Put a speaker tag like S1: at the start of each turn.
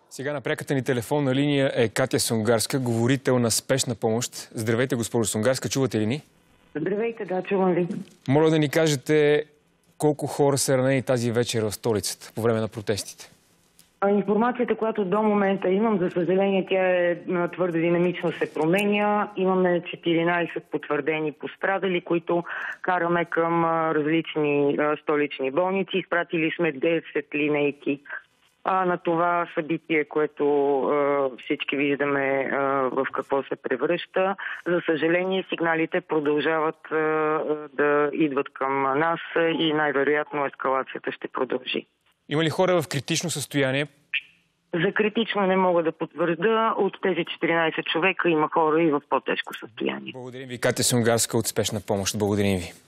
S1: Сега на пряката ни телефонна линия е Катя Сунгарска, говорител на Спешна помощ. Здравейте, госпожо Сунгарска, чувате ли ни?
S2: Здравейте, да, чувам ви.
S1: Моля да ни кажете колко хора са ранени тази вечер в столицата по време на протестите.
S2: Информацията, която до момента имам, за съжаление, тя е твърде динамично се променя. Имаме 14 потвърдени пострадали, които караме към различни столични болници. Изпратили сме 10 линейки на това събитие, което всички виждаме в какво се превръща. За съжаление, сигналите продължават да идват към нас и най-вероятно ескалацията ще продължи.
S1: Има ли хора в критично състояние?
S2: За критично не мога да потвърда. От тези 14 човека има хора и в по-тежко състояние.
S1: Благодарим ви, Катя Сунгарска от Спешна помощ. Благодарим ви.